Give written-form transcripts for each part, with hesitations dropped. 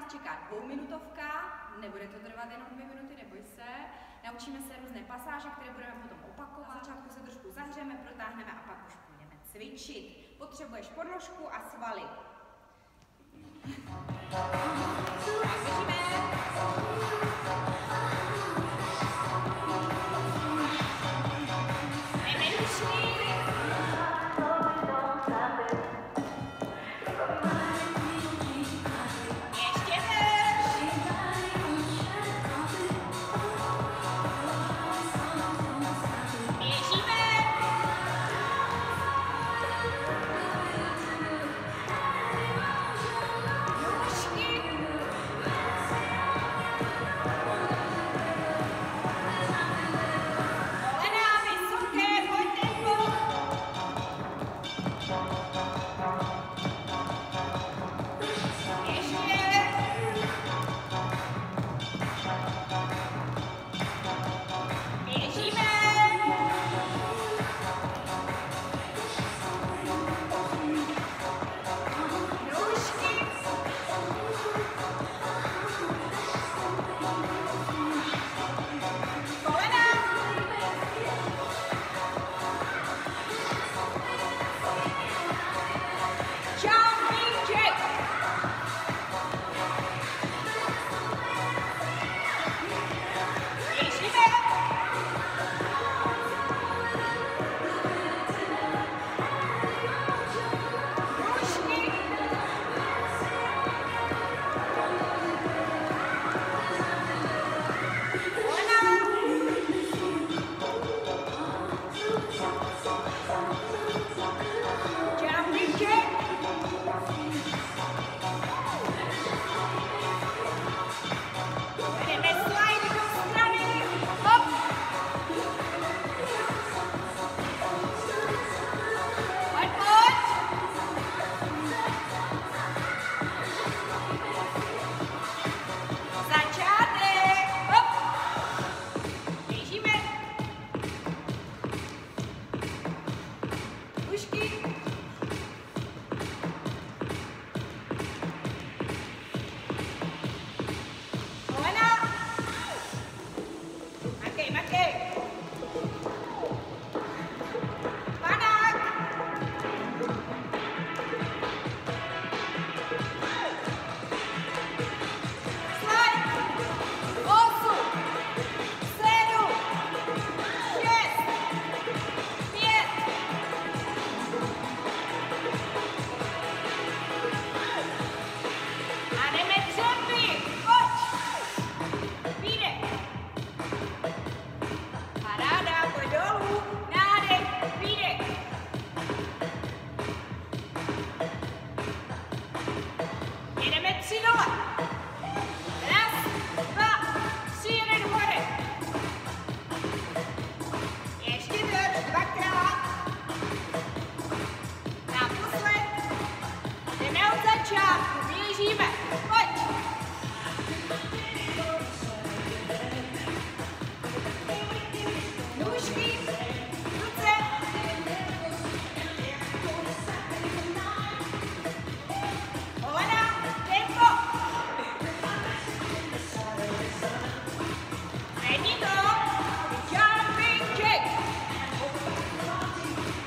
čeká 2minutovka, nebude to trvat jenom 2 minuty, neboj se. Naučíme se různé pasáže, které budeme potom opakovat. Na začátku se trošku zahřeme, protáhneme a pak už půjdeme cvičit. Potřebuješ podložku a svaly. Tak, běžíme.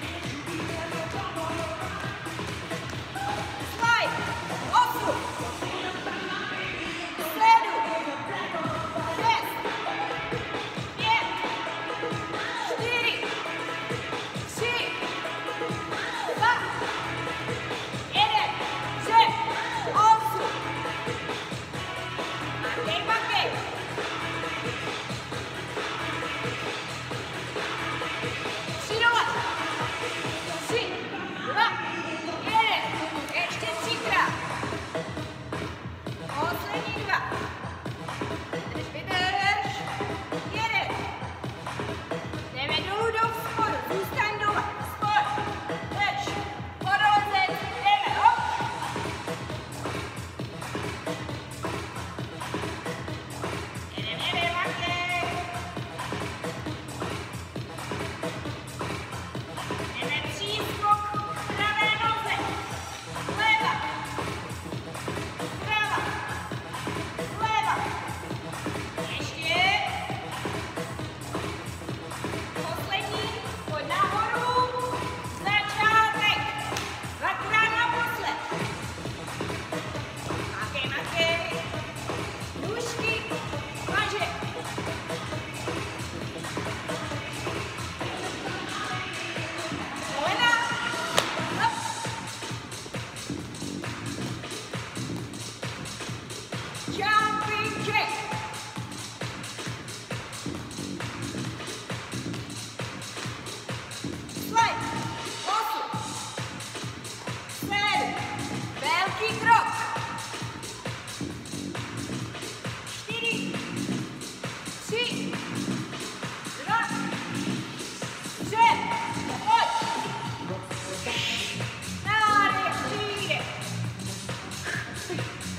Slide! Osu!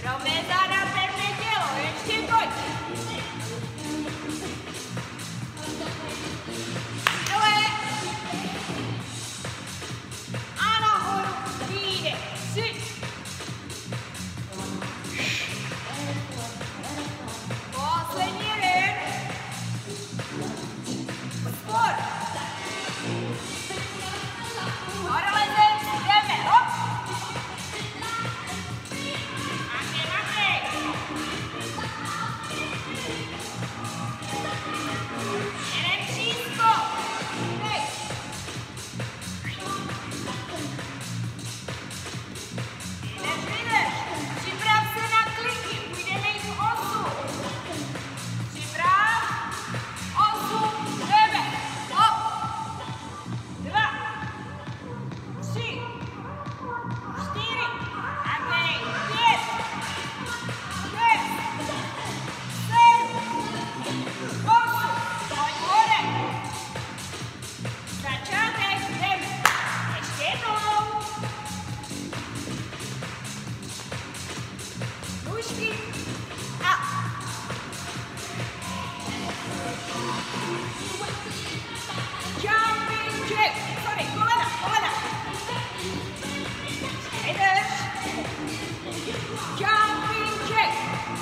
Rovné záda, pevné tělo, ještě pojď. Dole. A nahoru, výjde, 3. Poslední jeden. Sport. Horolezem, jdeme, hop. Makej. Jeden přískok. Hej. Nevydrž. Připrav se na kliky, půjdeme jít v osu. Připrav. 8, jdeme. Hop. 2, 3, 4, makej. 5, 6, 7, 8, pojď vodem. Začátek, jdeme. Ještě jednou. Nůžky a jumping jack. Sorry, kolena, kolena. Vydrž. Jumping jack.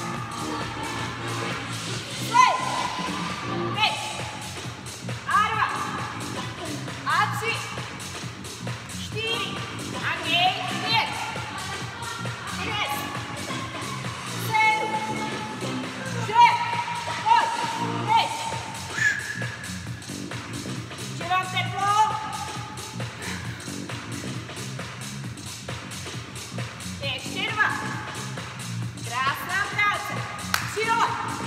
Slej. Teď. A 2. A 3. 4. Makej. 5. 6. 7. 6. Pojď. Teď. Že vám teplo? Ještě 2. Krásná práce. 3 dole.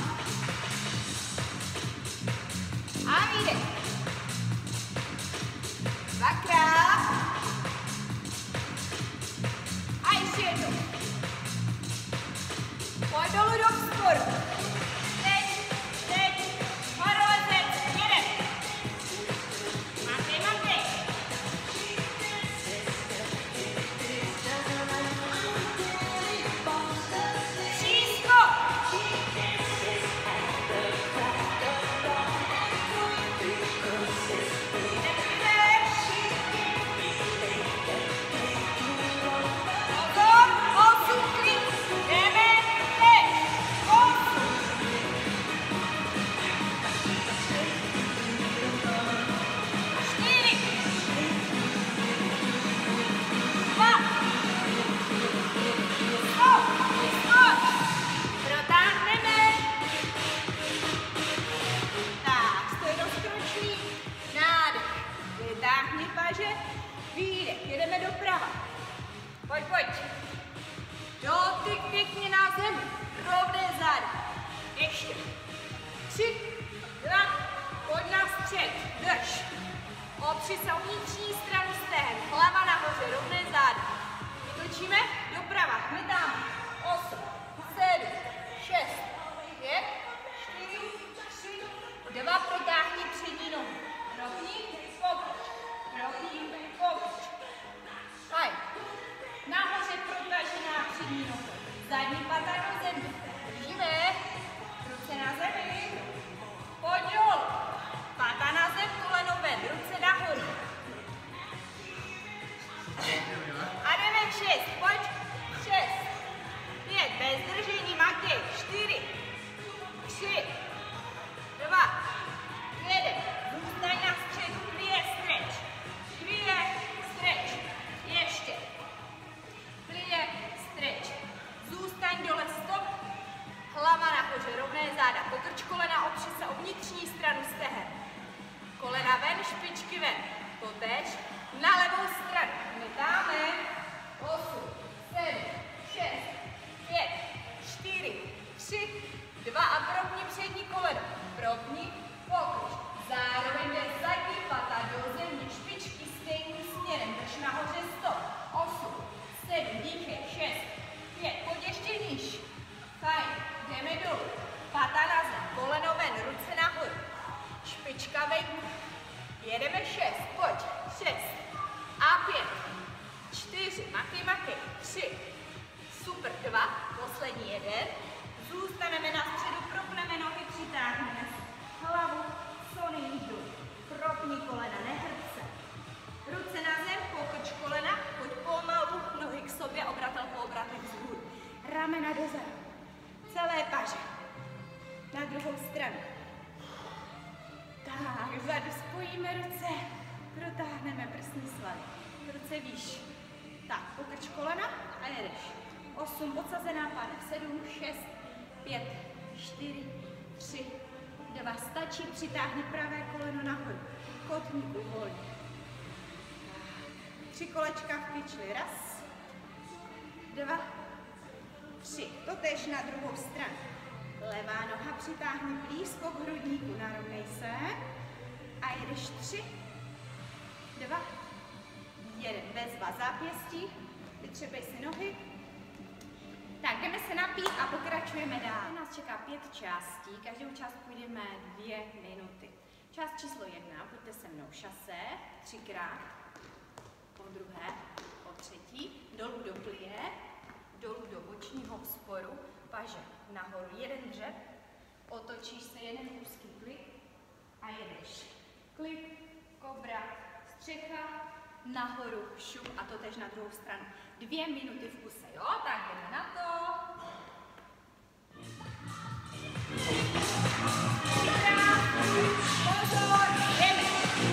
A výdech. 2krát. A ještě jednou. Pojď dolů do vzporu. Teď. Horolezec, jeden. Makej. Přískok. Pozor, 8 klik. Jdeme teď. 8. 4. 2. Stop. Protáhneme. Tak, stoj rozkročí. Nádech. Vytáhni paže. Výdech. Jedeme doprava. Pojď. Dotyk pěkně na zemi. Rovné záda. Ještě. 3, 2, pojď na střed. Drž. Opři se o vnitřní stranu stehen. Hlava nahoře, rovné záda. Vytočíme doprava. Hmetáme. 8, 7, 6, 5, 4, 3, 2. Protáhni přední nohu. Rovný, pokruč. Rovný, pokruč. Fajn. Nahoře protažená přední nohu. Zadní pata do zemi. Držíme. Ruce na zemi. Pojď dolů. Pata na zem, koleno ven. Ruce nahoru. A jdeme 6. Pojď. 6. 5. Bez držení. Makej. 4. 3. 2. 1. Zůstaň na středu. 2. Stretch. 2. Stretch. Ještě. 2. Stretch. Zůstaň dole. Stop. Hlava nahoře. Rovné záda. Pokrč kolena. Opři se o vnitřní stranu stehen. Kolena ven. Špičky ven. Totéž. Na levou stranu. Hmetáme. 8, 7, 6, 5, 4, 3, 2 a propni přední koleno. Propni, pokruč. Zároveň jde zadní pata do země. Špičky stejným směrem. Drž nahoře. Stop. 8, 7, dýchej. 6, 5. Pojď ještě níž. Fajn. Jdeme dolů. Pata na zem. Koleno ven. Ruce nahoru. Špička venku. Jedeme 6. Pojď. 6. A 5. 4. Makej. 3. Super. poslední jeden. Zůstaneme na středu, propneme nohy, přitáhneme hlavu co nejvíc dolů. Propni kolena, nehrb se. Ruce na zem, pokrč kolena, pojď pomalu, nohy k sobě, obratel po obratech vzhůru. Ramena dozadu. Celé paže. Na druhou stranu. Tak, vzadu spojíme ruce, protáhneme prsní svaly. Ruce výš. Tak, pokrč kolena a jedeš. 8, odsazená pánev, 7, 6, 5, 4, 3, 2, stačí, přitáhni pravé koleno nahoru. Kotník uvolni. 3 kolečka v kyčli, 1, 2, 3. Totéž na druhou stranu. Levá noha přitáhni blízko k hrudníku, narovnej se. A jedeš 3, 2, 1. Bezva zápěstí, vytřebej si nohy. Tak, jdeme se napít a pokračujeme dál. Nás čeká 5 částí, každou část půjdeme 2 minuty. Část číslo 1, pojďte se mnou šase, 3krát, po druhé, po třetí, dolů do plie, dolů do bočního vzporu, paže nahoru, jeden dřep, otočíš se, jeden úzký klik a jedeš. Klik, kobra, střecha, nahoru, šup a to tež na druhou stranu. 2 minuty v kuse, jo? Tak jdeme na to. Pozor, jdeme.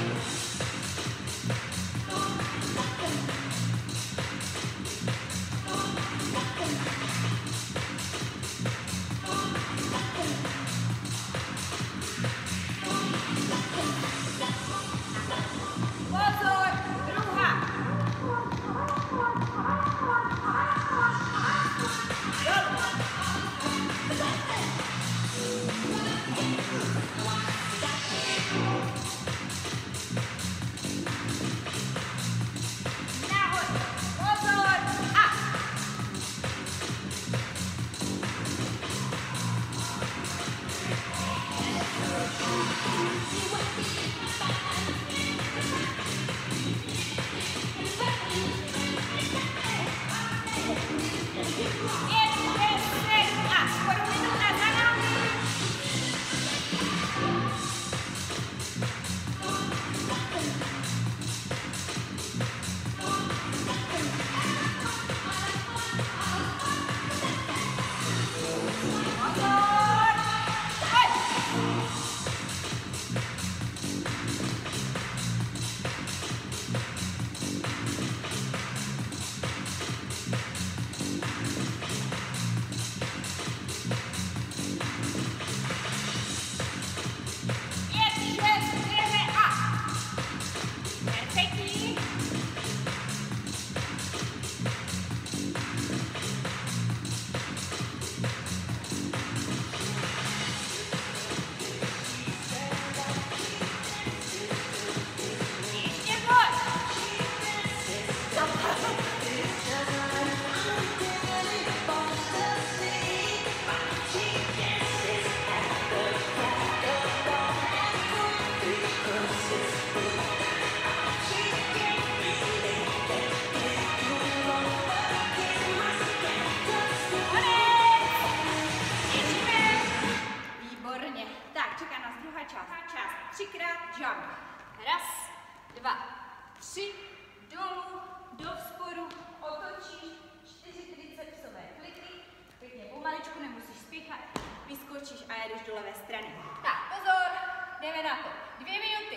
Vyskočíš a jedeš do levé strany. Tak, pozor, jdeme na to. 2 minuty.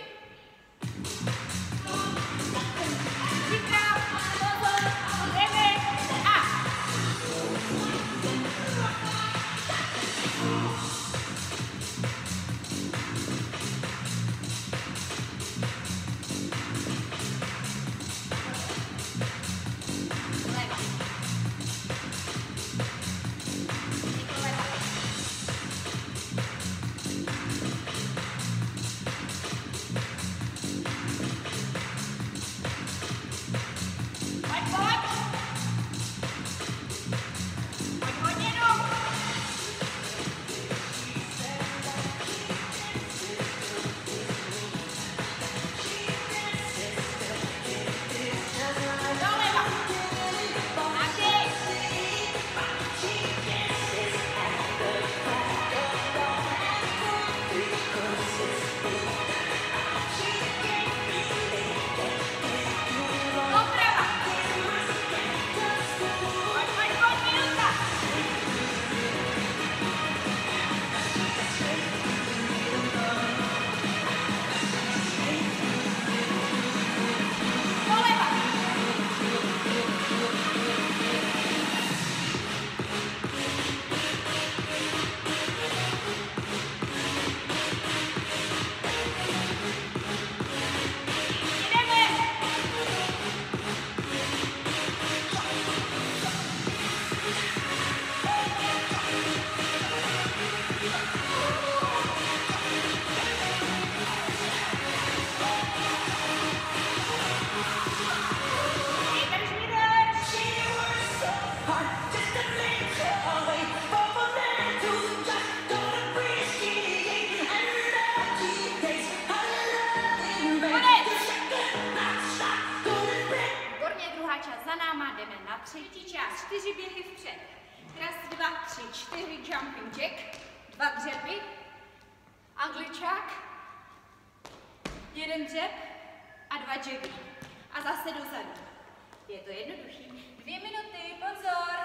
Připrav, pozor, jdeme a. Leva. 4 jumping jack, 2 dřepy, angličák, 1 dřep a 2 jacky. A zase dozadu. Je to jednodušší. 2 minuty, pozor!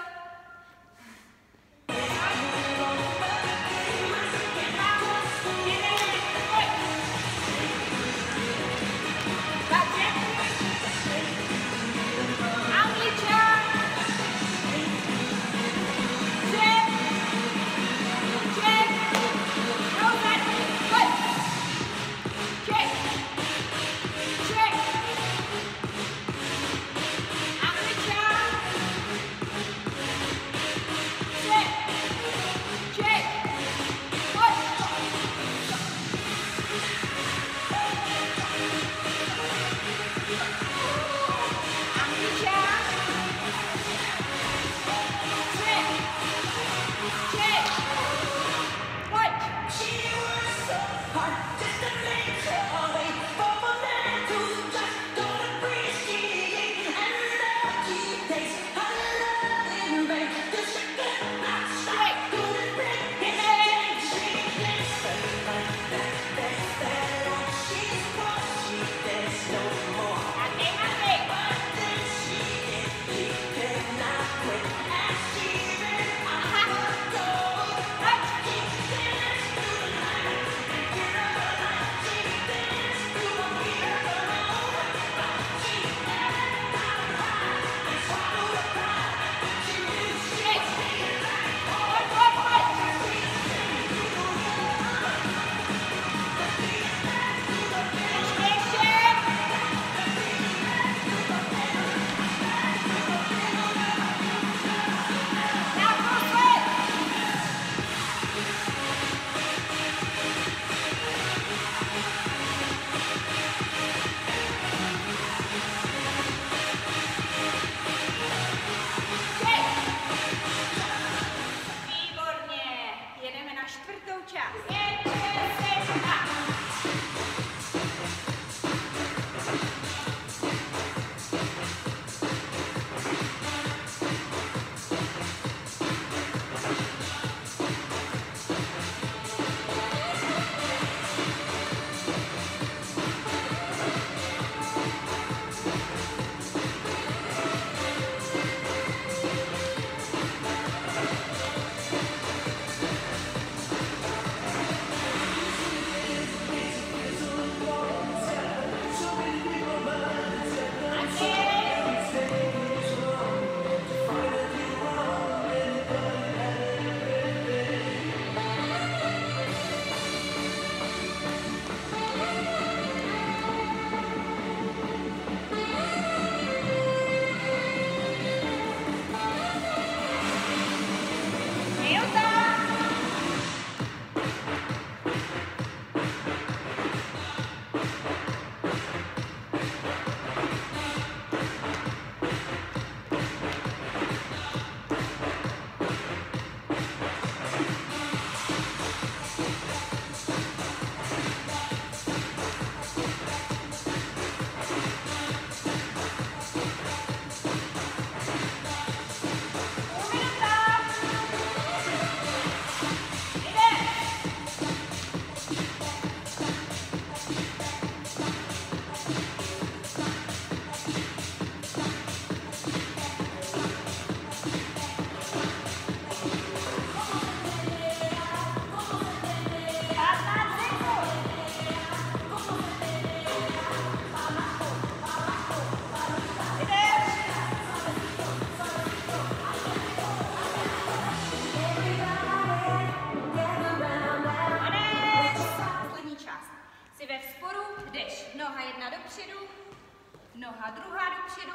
noha druhá dopředu,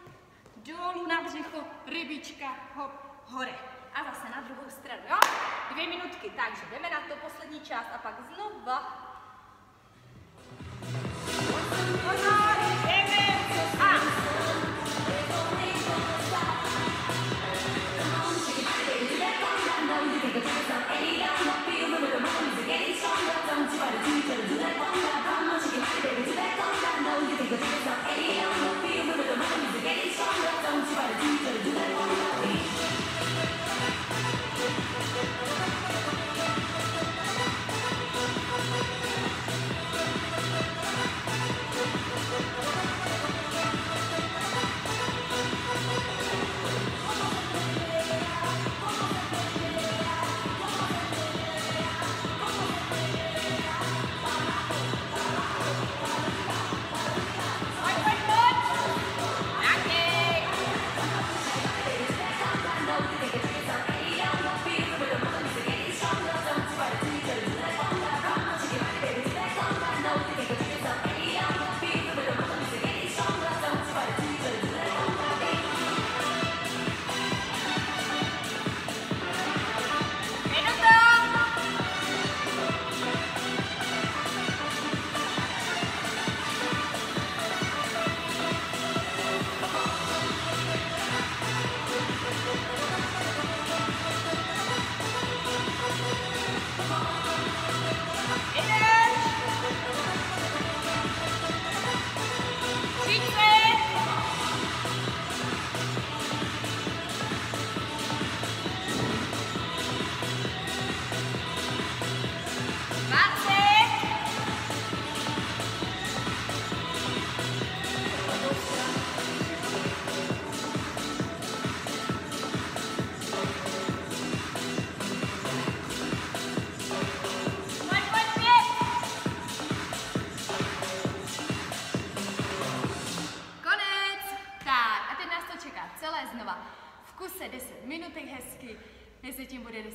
dolů na břicho, rybička, hop, hore. A zase na druhou stranu, jo? 2 minutky, takže jdeme na to, poslední část a pak znova. Pozor, jdeme a...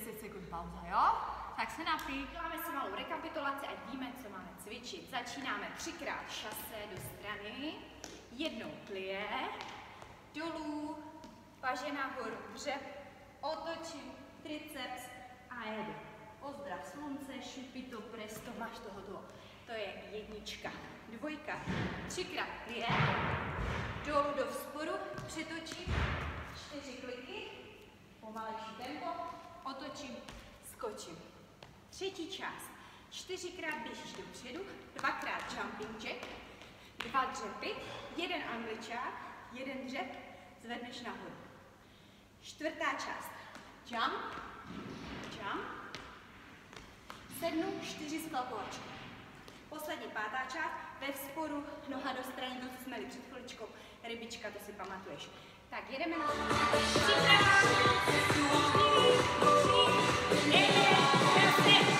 10 sekund pauza, jo? Tak se napij. Děláme si malou rekapitulaci, ať víme, co máme cvičit. Začínáme 3krát šase do strany, jednou plie, dolů, paže nahoru, dřep, otočím, triceps a jedu. Pozdrav slunce, šupito, presto, máš tohoto. To je jednička. Dvojka, 3krát plie, dolů do vzporu, přetočím, 4 kliky, pomalejší tempo, otočím, skočím. Třetí část. 4krát běžíš dopředu, 2krát jumping jack, 2 dřepy, 1 angličák, 1 dřep, zvedneš nahoru. Čtvrtá část. Jump, jump, sednu, 4 skalpovačky. Poslední pátá část, ve vzporu, noha do strany, to, co jsme měli před chviličkou, rybička, to si pamatuješ. Tak jedeme na to. Připrava, 4, 3, 1,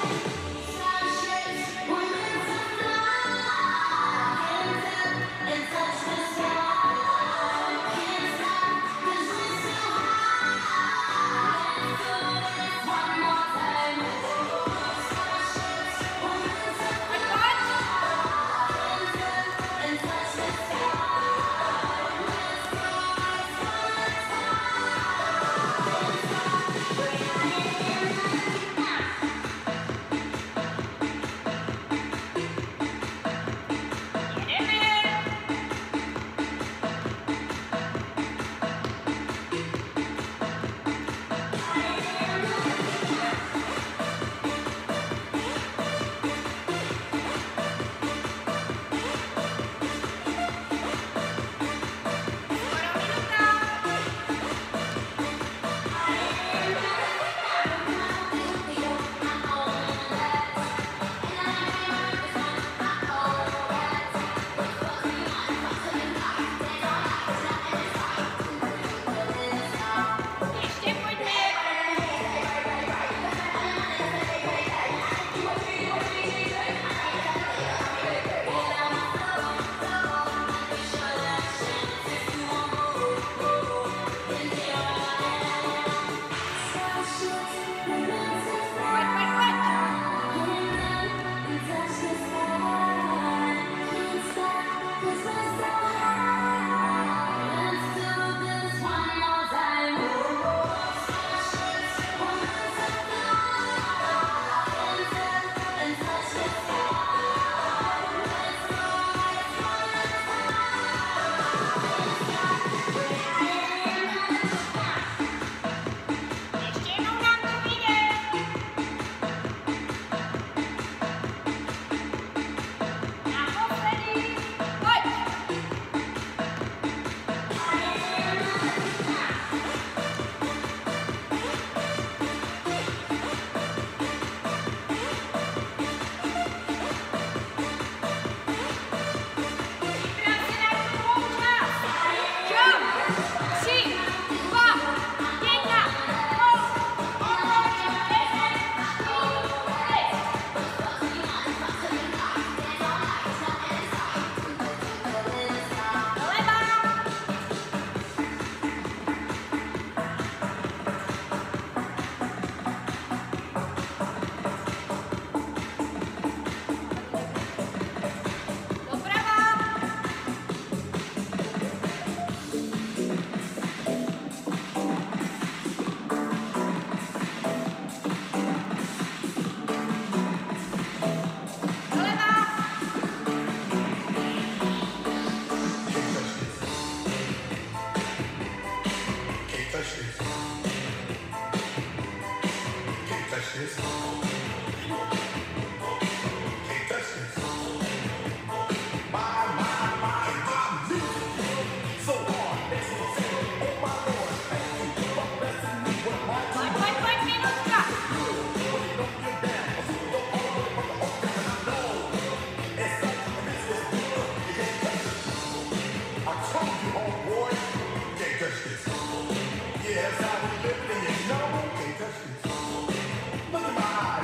Yes, I was living, you know, can't touch this. Look at my eyes.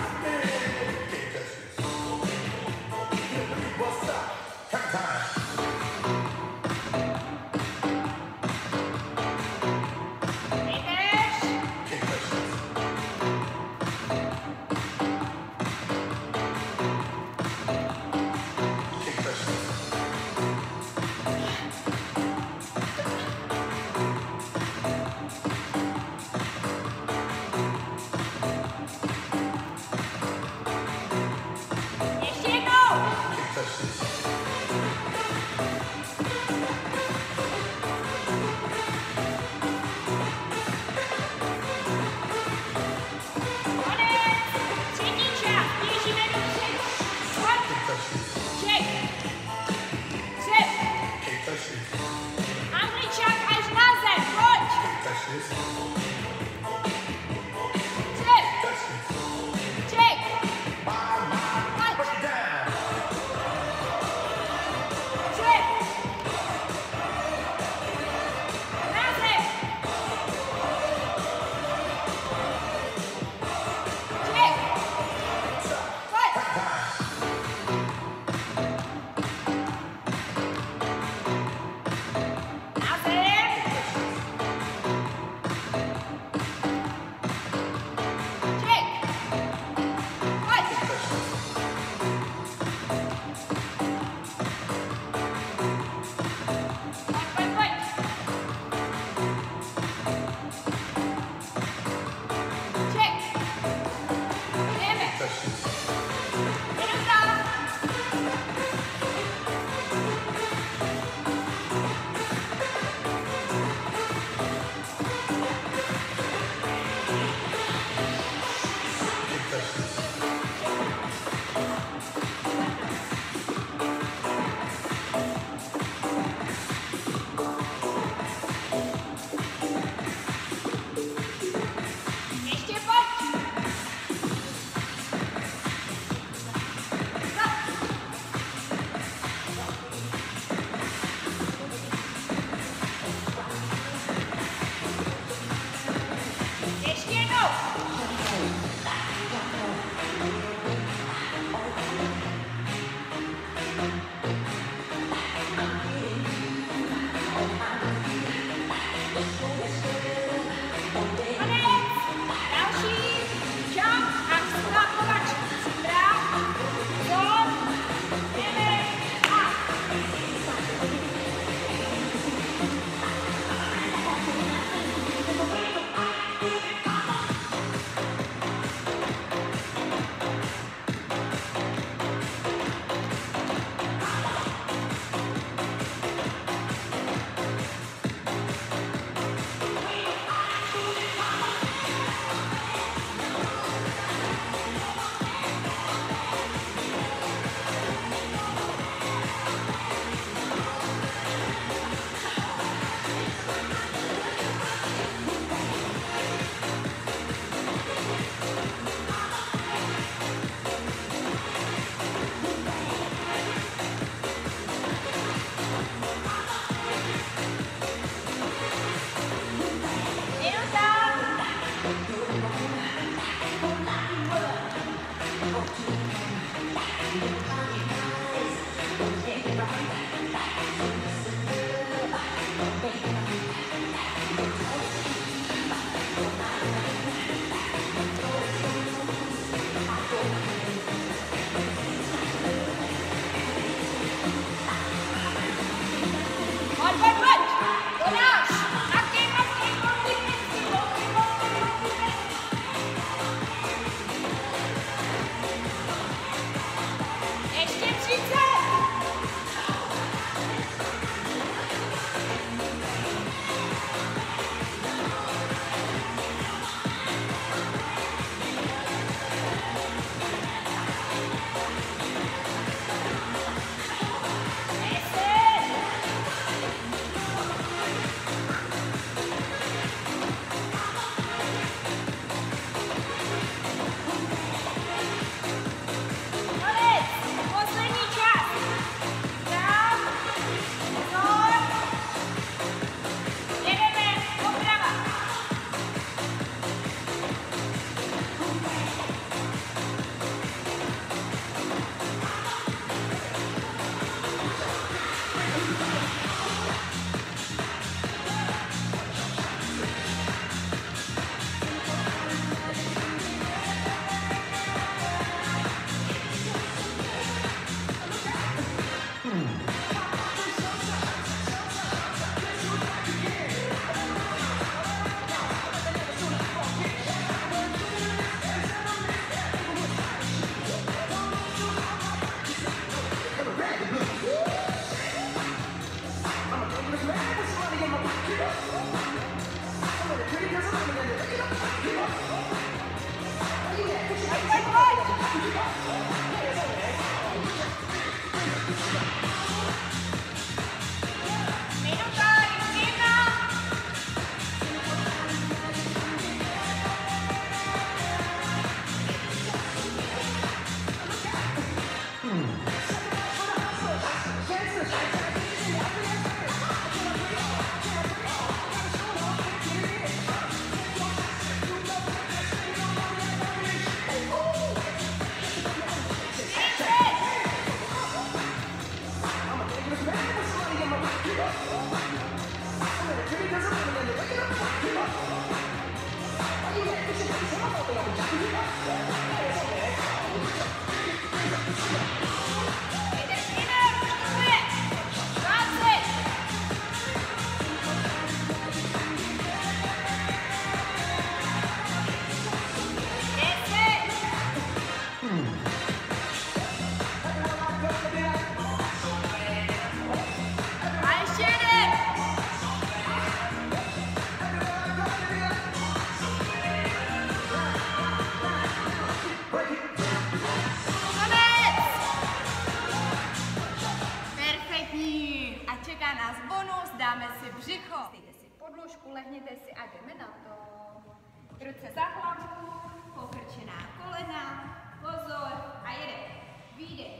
Dáme si břicho. Stejte si podložku, lehněte si a jdeme na to. Ruce za hlavu, pokrčená kolena, pozor a jede. Výdech.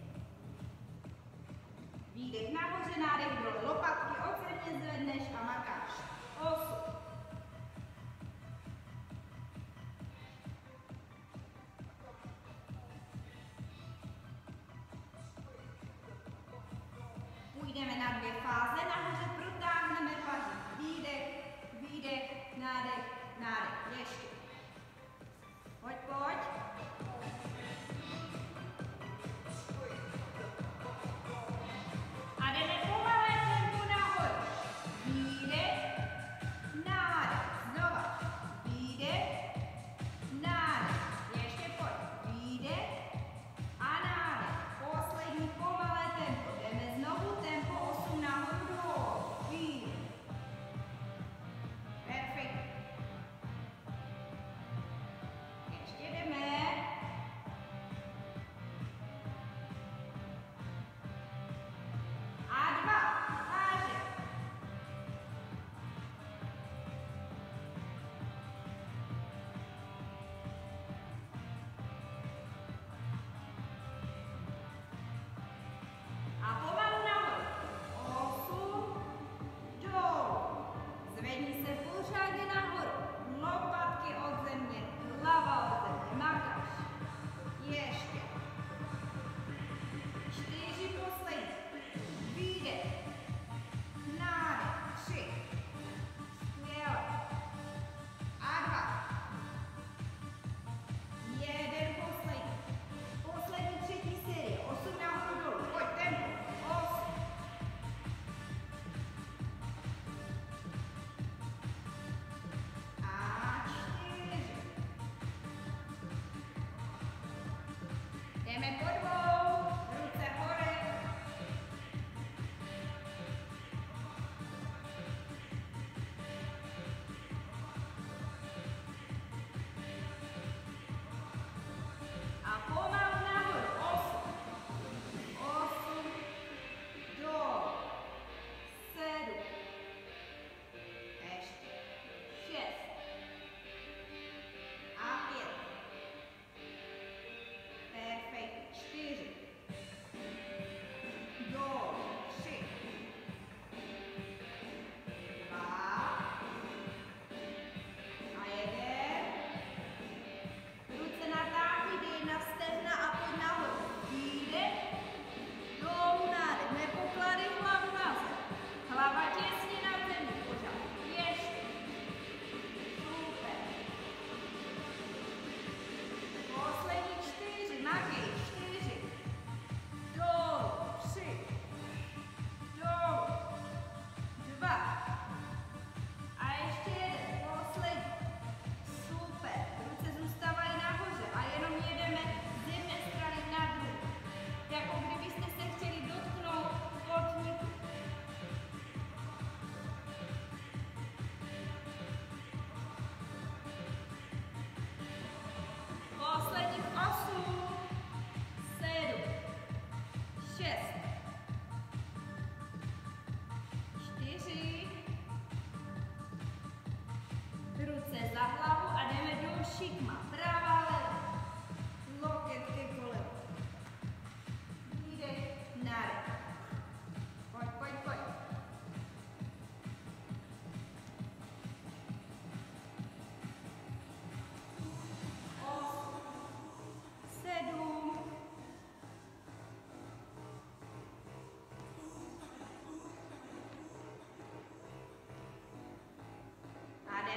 Výdech nahoře, nádech dole, lopatky od země zvedneš a makáš. 8. Půjdeme na 2 fáze, nahoře protáhneme paži. Výdech, výdech, nádech, nádech. Ještě. Pojď, pojď. A jdeme pomalé tempo nahoru. Výdech, nádech. Znova. Výdech, nádech. Ještě pojď. Výdech a nádech. Poslední pomalé tempo. Jdeme znovu tempo 8 nahoru dolů. Výdech. Perfekt. Ještě jdeme. A 2. Váže. A pomalu nahoru. 8. Dolů. Zvedni se pořádně nahoru. Lopatky od země, hlava od země. Makáš. Ještě. 4 poslední. Výdech. Nádech. 3. Skvěle. A 2. 1 poslední. Poslední 3. série. 8 nahoru dolů. Pojď tempo. 8. A 4. Jdeme po 2. Ruce hore. A pomalu nahoru. 8. 8. Dolů. 7. Ještě. 6. A 5. Perfekt. 4.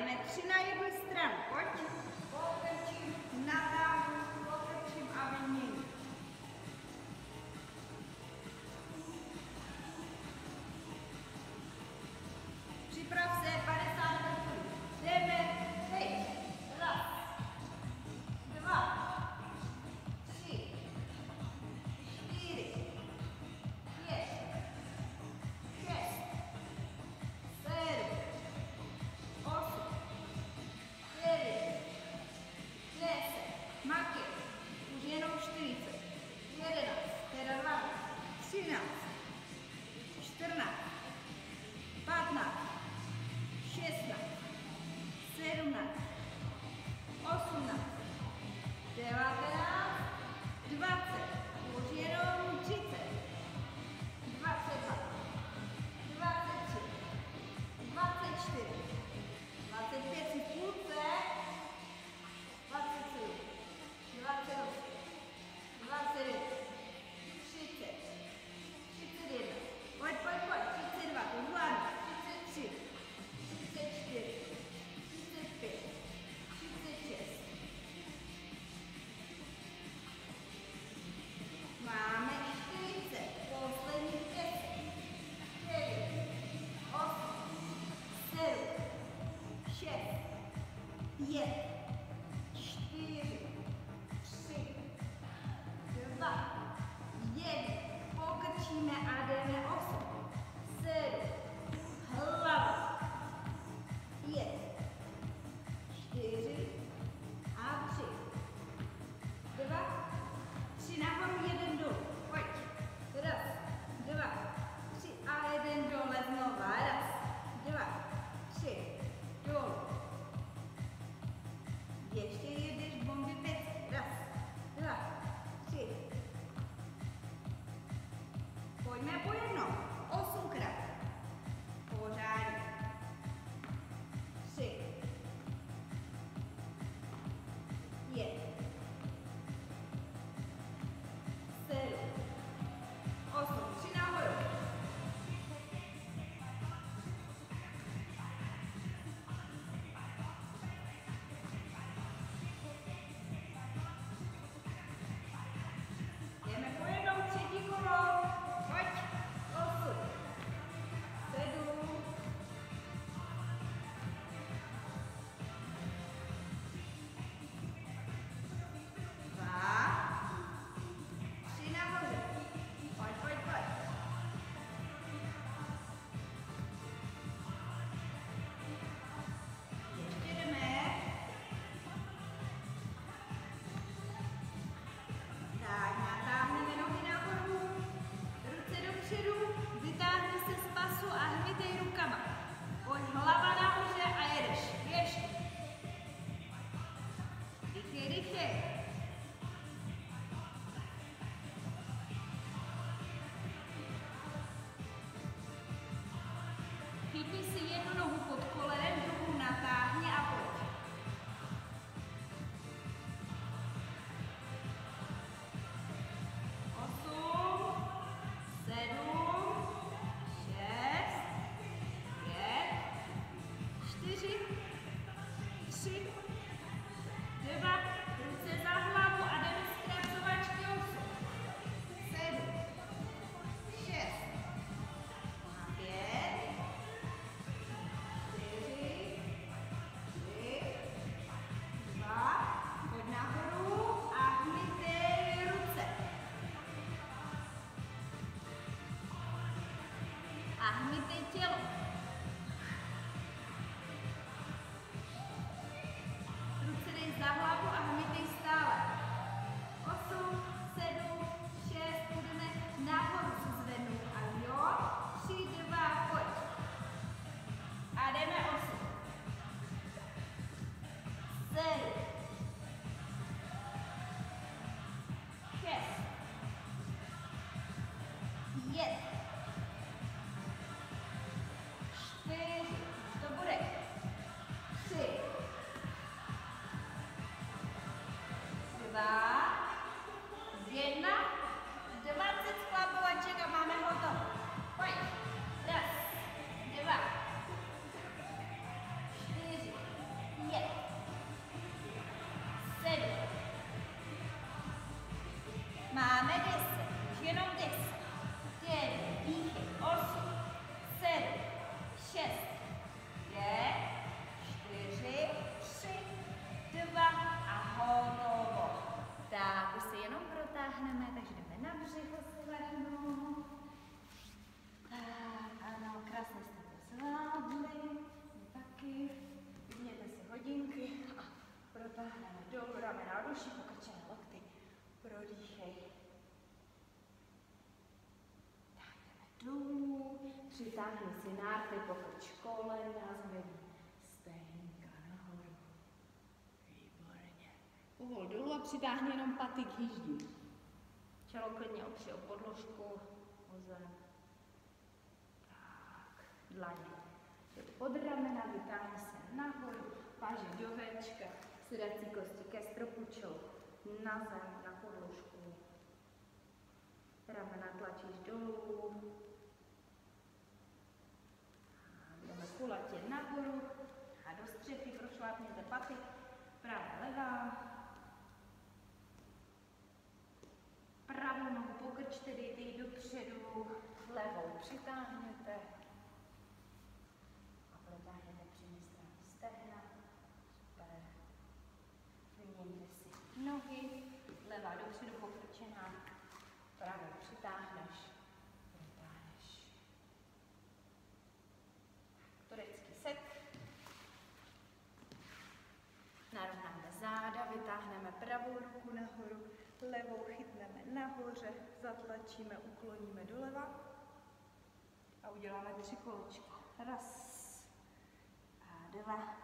jdeme 3 na jednu stranu. Pojď. Otočím, natáhnu, otočím a vyměním. Připrav se, 50 metrů. Jdeme, teď. 1, 2, 3, 4, 5, 6, 7, 8, 9, 10, maky, už jenom 40, 11, teda 12, 13, 14, 15, 16, 17, 18, 19, 20, už jenom 30, 22, 23, 24, 25 si v půlce, 27, 28, 29, 30, 31, pojď, 32, to zvládnu, 33, 34, 35, 36. Máme 40, posledních 10, 9, 8, 7, 6, 5, 4, 3, 2, 1. Pokrčíme a jdeme 8, 7, hlava, 5, 4 a 3, 2, 3 nahoru, 1 dolů. Pojď. 1, 2, 3 a 1 dole znova. 1, 2, 3, dolů. Ještě jedeš bomby 5. 1, 2, 3. Pojďme po jednom. 8krát. Pořádně. 3, 5, 7, 8, 3 nahoru. Jdeme po jednou, 3. kolo. Pojď. 8, 7, 2, 3 nahoře. Pojď. Ještě jdeme. Tak, natáhneme nohy nahoru, ruce dopředu, vytáhni se z pasu a hmitej rukama. Pojď, hlava nahoře a jedeš. Ještě. Rychle. Chytni si jednu nohu pod kolenem, druhou natáhni a pojď. Osm, 7, 6, 5, 4, 3, 2, ruce za hlavu a jdeme zkracovačky 8, 7, 6, 5, 4, 3, 2, pojď nahoru a hmitej ruce. A hmitej tělo. Ruce dej za hlavu a hmitej stále. 8, 7, 6, budeme nahoru se zvednout. A jo, 3, 2, pojď. A jdeme 8, 7, 6, 5, prodýchej. Tak jdeme dolů, přitáhni si nárty, pokrč kolena, zvedni stehínka nahoru. Výborně. Povol dolů a přitáhni jenom paty k hýždi. Čelo klidně opři o podložku, o zem. Tak, dlaně. Pod ramena, vytáhni se nahoru, páže do Včka, sedací kosti ke stropu, čelo na zem, na podložku. Ramena tlačíš dolů. Jdeme kulatě nahoru a do střechy prošlápněte paty. Pravá, levá. Pravou nohu pokrčte, dejte ji dopředu, levou přitáhněte. A protáhněte přední stranu stehna. Super. Vyměňte si nohy, levá dopředu pokrčená, pravou přitáhneš, protáhneš. Turecký set. Narovnáme záda, vytáhneme pravou ruku nahoru, levou chytneme nahoře, zatlačíme, ukloníme doleva a uděláme 3 kolečka. 1 a 2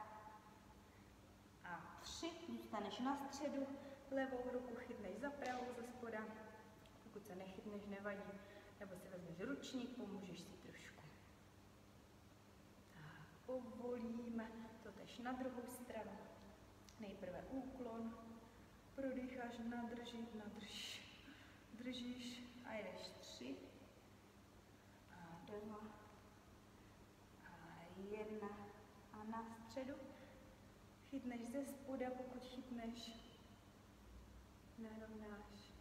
a 3. Zůstaneš na středu, levou ruku chytneš za pravou ze spoda. Pokud se nechytneš, nevadí, nebo si vezmeš ručník, pomůžeš si trošku. Tak, povolíme, totež na druhou stranu. Nejprve úklon, prodýcháš, držíš a jedeš 3 a 2 a 1 a na středu. Chytneš ze spoda, pokud chytneš, narovnáš.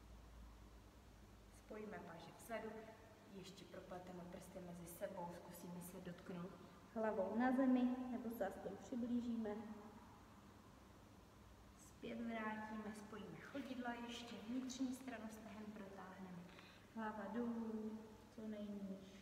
Spojíme paže vzadu, ještě propleteme prsty mezi sebou, zkusíme se dotknout hlavou na zemi, nebo se aspoň přiblížíme. Zpět vrátíme, spojíme chodidla, ještě vnitřní stranu stehen protáhneme. Hlava dolů, co nejníž.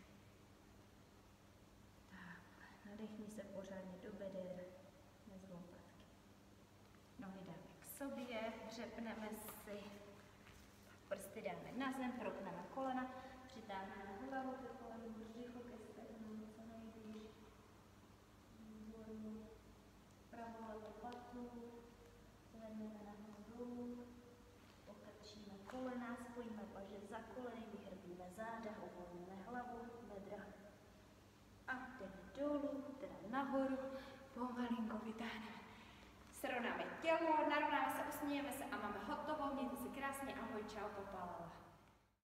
Tak, nadechni se pořádně do beder, bez lopatky. Nohy dáme k sobě, dřepneme si, prsty dáme na zem, propneme kolena, přitáhneme hlavu ke kolenu, břicho ke stehnu, co nejblíž. Výborně. Pravou lopatu. Zvedneme nahoru, pokrčíme kolena, spojíme paže za koleny, vyhrbíme záda, uvolníme hlavu, bedra a jdeme dolů, teda nahoru, pomalinko vytáhneme. Srovnáme tělo, narovnáme se, usmějeme se a máme hotovo. Mějte se krásně, ahoj, čau, popálala.